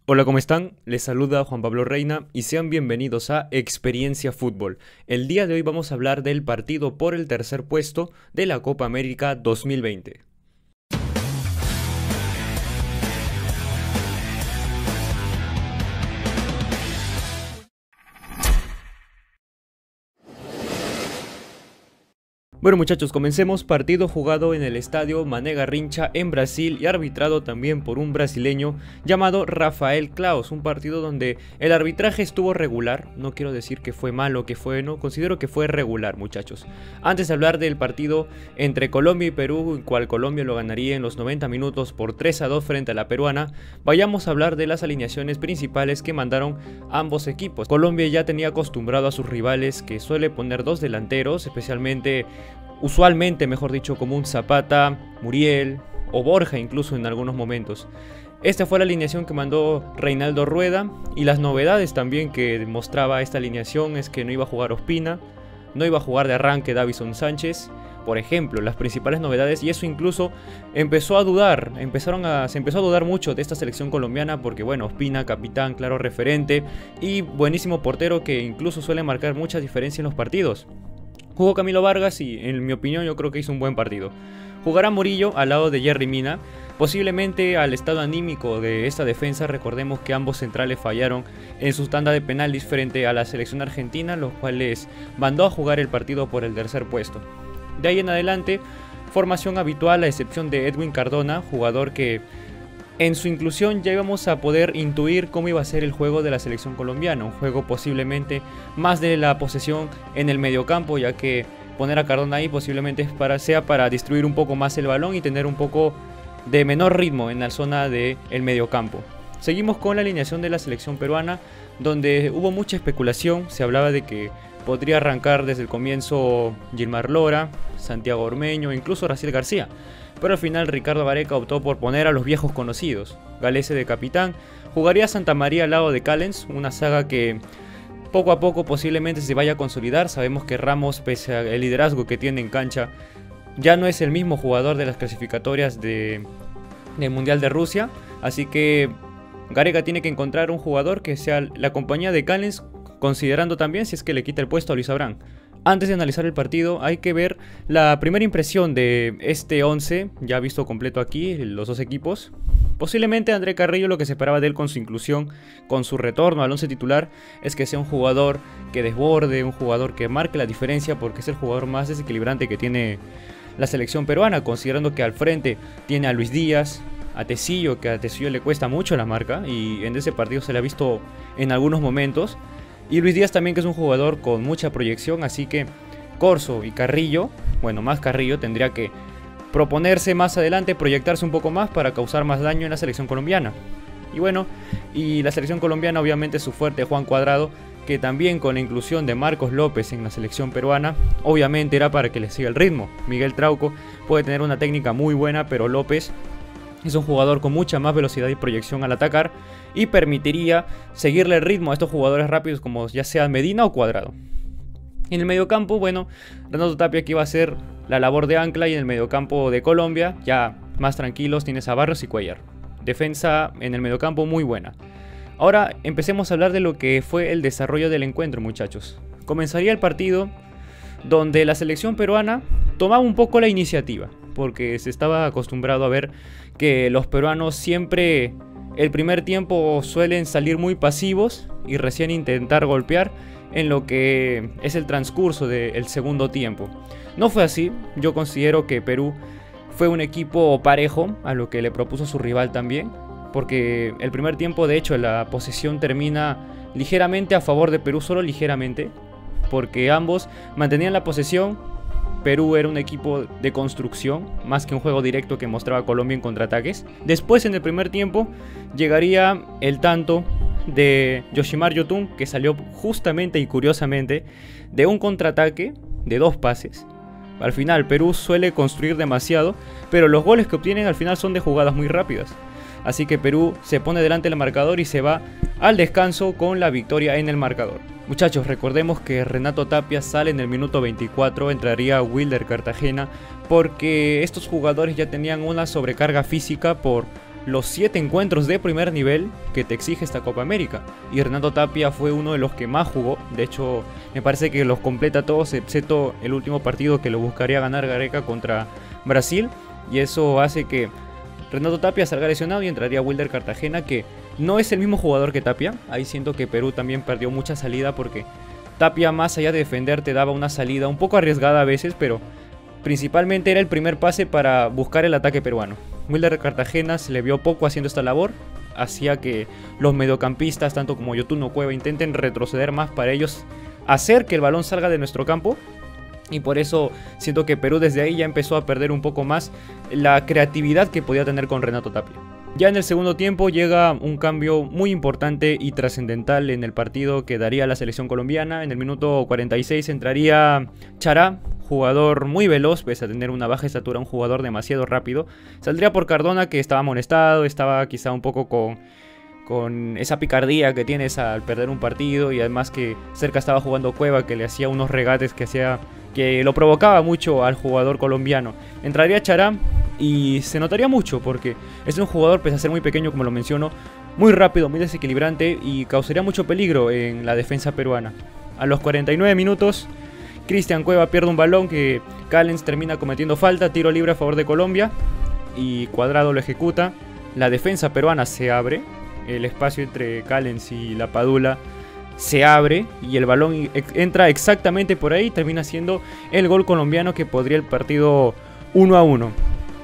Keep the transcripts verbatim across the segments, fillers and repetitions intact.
Hola, ¿cómo están? Les saluda Juan Pablo Reina y sean bienvenidos a Experiencia Fútbol. El día de hoy vamos a hablar del partido por el tercer puesto de la Copa América dos mil veinte. Bueno muchachos, comencemos. Partido jugado en el estadio Mané Garrincha en Brasil y arbitrado también por un brasileño llamado Rafael Claus. Un partido donde el arbitraje estuvo regular, no quiero decir que fue malo, que fue no, considero que fue regular muchachos. Antes de hablar del partido entre Colombia y Perú, en cual Colombia lo ganaría en los noventa minutos por tres a dos frente a la peruana, vayamos a hablar de las alineaciones principales que mandaron ambos equipos. Colombia ya tenía acostumbrado a sus rivales que suele poner dos delanteros, especialmente usualmente, mejor dicho, como un Zapata, Muriel o Borja incluso en algunos momentos. Esta fue la alineación que mandó Reinaldo Rueda, y las novedades también que mostraba esta alineación es que no iba a jugar Ospina, no iba a jugar de arranque Davinson Sánchez, por ejemplo, las principales novedades, y eso incluso empezó a dudar, empezaron a, se empezó a dudar mucho de esta selección colombiana porque bueno, Ospina, capitán, claro referente y buenísimo portero que incluso suele marcar mucha diferencia en los partidos. Jugó Camilo Vargas y en mi opinión yo creo que hizo un buen partido. Jugará Murillo al lado de Yerry Mina, posiblemente al estado anímico de esta defensa. Recordemos que ambos centrales fallaron en su tanda de penales frente a la selección argentina, los cuales mandó a jugar el partido por el tercer puesto. De ahí en adelante, formación habitual a excepción de Edwin Cardona, jugador que en su inclusión ya íbamos a poder intuir cómo iba a ser el juego de la selección colombiana. Un juego posiblemente más de la posesión en el mediocampo, ya que poner a Cardona ahí posiblemente para, sea para distribuir un poco más el balón y tener un poco de menor ritmo en la zona del mediocampo. Seguimos con la alineación de la selección peruana, donde hubo mucha especulación. Se hablaba de que podría arrancar desde el comienzo Gilmar Lora, Santiago Ormeño, incluso Raciel García. Pero al final Ricardo Gareca optó por poner a los viejos conocidos. Galese de capitán, jugaría Santa María al lado de Callens, una saga que poco a poco posiblemente se vaya a consolidar. Sabemos que Ramos, pese al liderazgo que tiene en cancha, ya no es el mismo jugador de las clasificatorias de, del Mundial de Rusia. Así que Gareca tiene que encontrar un jugador que sea la compañía de Callens, considerando también si es que le quita el puesto a Luis Abrán. Antes de analizar el partido hay que ver la primera impresión de este once, ya visto completo aquí, los dos equipos. Posiblemente André Carrillo, lo que se esperaba de él con su inclusión, con su retorno al once titular, es que sea un jugador que desborde, un jugador que marque la diferencia, porque es el jugador más desequilibrante que tiene la selección peruana, considerando que al frente tiene a Luis Díaz, a Tecillo, que a Tecillo le cuesta mucho la marca y en ese partido se le ha visto en algunos momentos. Y Luis Díaz también, que es un jugador con mucha proyección, así que Corso y Carrillo, bueno, más Carrillo, tendría que proponerse más adelante, proyectarse un poco más para causar más daño en la selección colombiana. Y bueno, y la selección colombiana obviamente su fuerte Juan Cuadrado, que también con la inclusión de Marcos López en la selección peruana, obviamente era para que le siga el ritmo. Miguel Trauco puede tener una técnica muy buena, pero López es un jugador con mucha más velocidad y proyección al atacar y permitiría seguirle el ritmo a estos jugadores rápidos como ya sea Medina o Cuadrado. En el mediocampo, bueno, Renato Tapia que iba a hacer la labor de ancla, y en el mediocampo de Colombia, ya más tranquilos, tienes a Barrios y Cuellar. Defensa en el mediocampo muy buena. Ahora empecemos a hablar de lo que fue el desarrollo del encuentro, muchachos. Comenzaría el partido donde la selección peruana tomaba un poco la iniciativa, porque se estaba acostumbrado a ver que los peruanos siempre el primer tiempo suelen salir muy pasivos y recién intentar golpear en lo que es el transcurso del segundo tiempo. No fue así. Yo considero que Perú fue un equipo parejo a lo que le propuso su rival también, porque el primer tiempo de hecho la posesión termina ligeramente a favor de Perú, solo ligeramente, porque ambos mantenían la posesión. Perú era un equipo de construcción, más que un juego directo que mostraba Colombia en contraataques. Después, en el primer tiempo, llegaría el tanto de Yoshimar Yotun, que salió justamente y curiosamente de un contraataque de dos pases. Al final, Perú suele construir demasiado, pero los goles que obtienen al final son de jugadas muy rápidas. Así que Perú se pone delante del marcador y se va al descanso con la victoria en el marcador. Muchachos, recordemos que Renato Tapia sale en el minuto veinticuatro, entraría Wilder Cartagena porque estos jugadores ya tenían una sobrecarga física por los siete encuentros de primer nivel que te exige esta Copa América. Y Renato Tapia fue uno de los que más jugó. De hecho, me parece que los completa todos, excepto el último partido que lo buscaría ganar Gareca contra Brasil. Y eso hace que Renato Tapia salga lesionado y entraría Wilder Cartagena, que no es el mismo jugador que Tapia. Ahí siento que Perú también perdió mucha salida, porque Tapia, más allá de defender, te daba una salida un poco arriesgada a veces, pero principalmente era el primer pase para buscar el ataque peruano. Wilder Cartagena se le vio poco haciendo esta labor, hacía que los mediocampistas, tanto como Yotun o Cueva, intenten retroceder más para ellos hacer que el balón salga de nuestro campo. Y por eso siento que Perú desde ahí ya empezó a perder un poco más la creatividad que podía tener con Renato Tapia. Ya en el segundo tiempo llega un cambio muy importante y trascendental en el partido que daría la selección colombiana. En el minuto cuarenta y seis entraría Chará, jugador muy veloz, pese a tener una baja estatura, un jugador demasiado rápido. Saldría por Cardona, que estaba amonestado, estaba quizá un poco con... con esa picardía que tienes al perder un partido, y además que cerca estaba jugando Cueva, que le hacía unos regates que hacía que lo provocaba mucho al jugador colombiano. Entraría Chará y se notaría mucho, porque es un jugador, pese a ser muy pequeño, como lo menciono, muy rápido, muy desequilibrante, y causaría mucho peligro en la defensa peruana. A los cuarenta y nueve minutos, Cristian Cueva pierde un balón que Callens termina cometiendo falta, tiro libre a favor de Colombia, y Cuadrado lo ejecuta. La defensa peruana se abre, el espacio entre Callens y la Padula se abre y el balón entra exactamente por ahí. Termina siendo el gol colombiano que podría el partido uno a uno.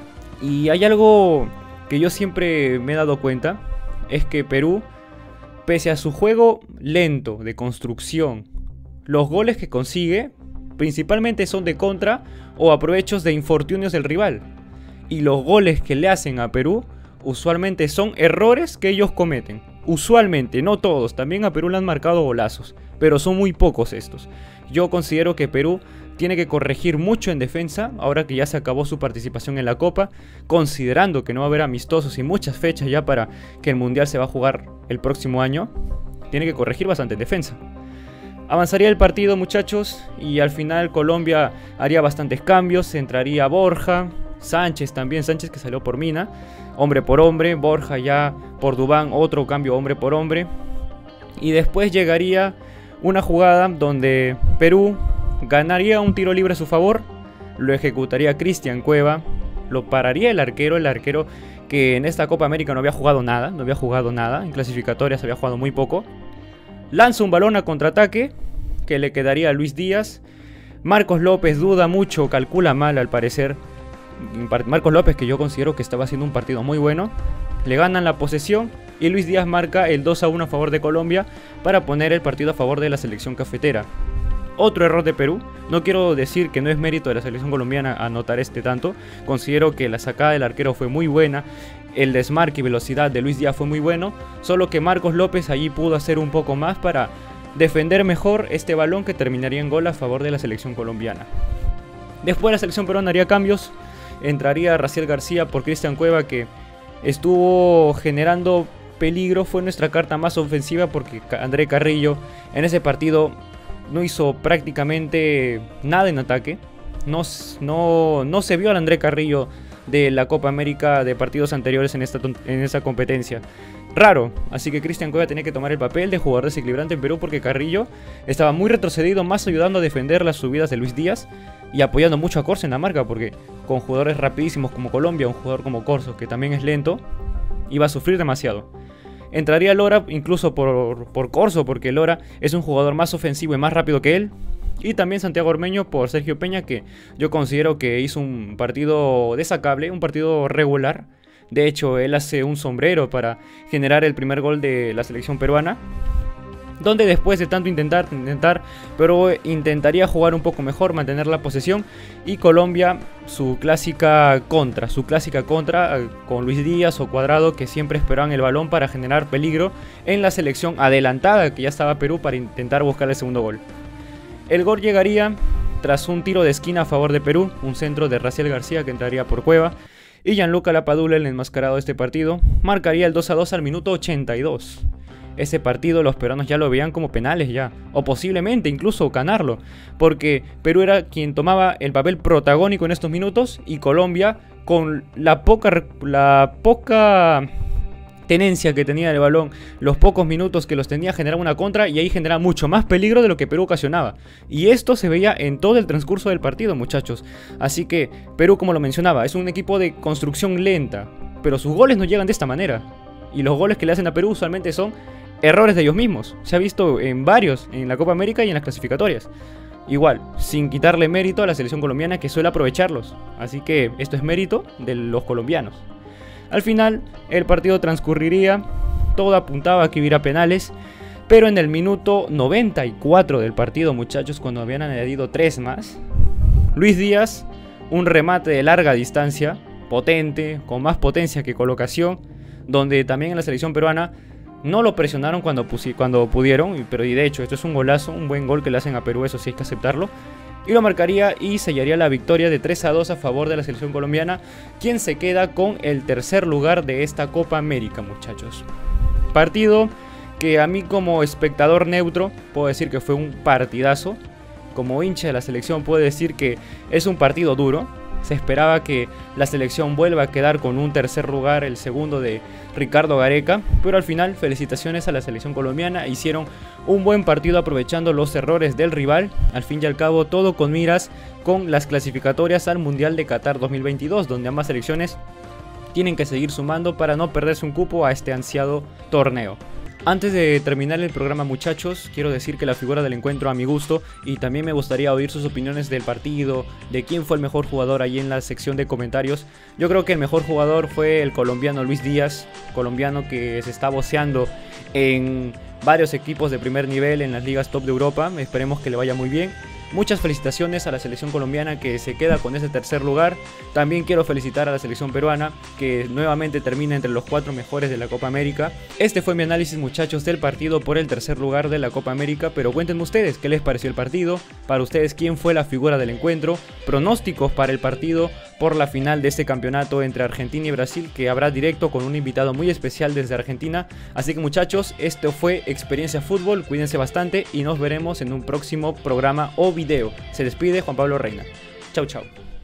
Y hay algo que yo siempre me he dado cuenta, es que Perú, pese a su juego lento de construcción, los goles que consigue principalmente son de contra o aprovechos de infortunios del rival. Y los goles que le hacen a Perú usualmente son errores que ellos cometen. Usualmente, no todos. También a Perú le han marcado golazos, pero son muy pocos estos. Yo considero que Perú tiene que corregir mucho en defensa, ahora que ya se acabó su participación en la Copa, considerando que no va a haber amistosos y muchas fechas ya para que el Mundial se va a jugar el próximo año. Tiene que corregir bastante en defensa. Avanzaría el partido, muchachos, y al final Colombia haría bastantes cambios. Entraría Borja, Sánchez también, Sánchez que salió por Mina, hombre por hombre, Borja ya por Duván, otro cambio hombre por hombre. Y después llegaría una jugada donde Perú ganaría un tiro libre a su favor, lo ejecutaría Cristian Cueva, lo pararía el arquero, el arquero que en esta Copa América no había jugado nada, no había jugado nada, en clasificatorias había jugado muy poco. Lanza un balón a contraataque que le quedaría a Luis Díaz. Marcos López duda mucho, calcula mal al parecer. Marcos López, que yo considero que estaba haciendo un partido muy bueno, le ganan la posesión y Luis Díaz marca el dos a uno a favor de Colombia para poner el partido a favor de la selección cafetera. Otro error de Perú. No quiero decir que no es mérito de la selección colombiana anotar este tanto. Considero que la sacada del arquero fue muy buena, el desmarque y velocidad de Luis Díaz fue muy bueno, solo que Marcos López allí pudo hacer un poco más para defender mejor este balón, que terminaría en gol a favor de la selección colombiana. Después la selección peruana haría cambios. Entraría Raciel García por Cristian Cueva, que estuvo generando peligro, fue nuestra carta más ofensiva, porque André Carrillo en ese partido no hizo prácticamente nada en ataque. No, no, no se vio al André Carrillo de la Copa América de partidos anteriores en esta, en esta competencia. Raro, así que Cristian Cueva tenía que tomar el papel de jugador desequilibrante en Perú, porque Carrillo estaba muy retrocedido, más ayudando a defender las subidas de Luis Díaz y apoyando mucho a Corso en la marca, porque con jugadores rapidísimos como Colombia, un jugador como Corso, que también es lento, iba a sufrir demasiado. Entraría Lora incluso por, por Corso, porque Lora es un jugador más ofensivo y más rápido que él. Y también Santiago Ormeño por Sergio Peña, que yo considero que hizo un partido destacable, un partido regular. De hecho, él hace un sombrero para generar el primer gol de la selección peruana, donde después de tanto intentar, intentar, pero intentaría jugar un poco mejor, mantener la posesión, y Colombia su clásica contra, su clásica contra con Luis Díaz o Cuadrado, que siempre esperaban el balón para generar peligro en la selección adelantada que ya estaba Perú para intentar buscar el segundo gol. El gol llegaría tras un tiro de esquina a favor de Perú, un centro de Raciel García que entraría por Cueva, y Gianluca Lapadula, el enmascarado de este partido, marcaría el dos a dos al minuto ochenta y dos. ese partido los peruanos ya lo veían como penales ya, o posiblemente incluso ganarlo, porque Perú era quien tomaba el papel protagónico en estos minutos y Colombia, con la poca, la poca tenencia que tenía el balón, los pocos minutos que los tenía, generaba una contra y ahí generaba mucho más peligro de lo que Perú ocasionaba. Y esto se veía en todo el transcurso del partido, muchachos. Así que Perú, como lo mencionaba, es un equipo de construcción lenta, pero sus goles no llegan de esta manera. Y los goles que le hacen a Perú usualmente son errores de ellos mismos. Se ha visto en varios, en la Copa América y en las clasificatorias. Igual, sin quitarle mérito a la selección colombiana, que suele aprovecharlos. Así que esto es mérito de los colombianos. Al final, el partido transcurriría, todo apuntaba a que hubiera penales, pero en el minuto noventa y cuatro del partido, muchachos, cuando habían añadido tres más, Luis Díaz, un remate de larga distancia, potente, con más potencia que colocación, donde también en la selección peruana no lo presionaron cuando, cuando pudieron, pero y de hecho esto es un golazo, un buen gol que le hacen a Perú, eso sí hay que aceptarlo. Y lo marcaría y sellaría la victoria de tres a dos a favor de la selección colombiana, quien se queda con el tercer lugar de esta Copa América, muchachos. Partido que a mí como espectador neutro puedo decir que fue un partidazo. Como hincha de la selección puedo decir que es un partido duro. Se esperaba que la selección vuelva a quedar con un tercer lugar, el segundo de Ricardo Gareca, pero al final felicitaciones a la selección colombiana, hicieron un buen partido aprovechando los errores del rival, al fin y al cabo todo con miras con las clasificatorias al Mundial de Qatar dos mil veintidós, donde ambas selecciones tienen que seguir sumando para no perderse un cupo a este ansiado torneo. Antes de terminar el programa, muchachos, quiero decir que la figura del encuentro a mi gusto, y también me gustaría oír sus opiniones del partido, de quién fue el mejor jugador ahí en la sección de comentarios. Yo creo que el mejor jugador fue el colombiano Luis Díaz, colombiano que se está voceando en varios equipos de primer nivel en las ligas top de Europa. Esperemos que le vaya muy bien. Muchas felicitaciones a la selección colombiana que se queda con ese tercer lugar. También quiero felicitar a la selección peruana que nuevamente termina entre los cuatro mejores de la Copa América. Este fue mi análisis, muchachos, del partido por el tercer lugar de la Copa América. Pero cuéntenme ustedes qué les pareció el partido. Para ustedes, quién fue la figura del encuentro. Pronósticos para el partido por la final de este campeonato entre Argentina y Brasil, que habrá directo con un invitado muy especial desde Argentina. Así que, muchachos, esto fue Experiencia Fútbol. Cuídense bastante y nos veremos en un próximo programa o video. Se despide Juan Pablo Reina. Chau, chau.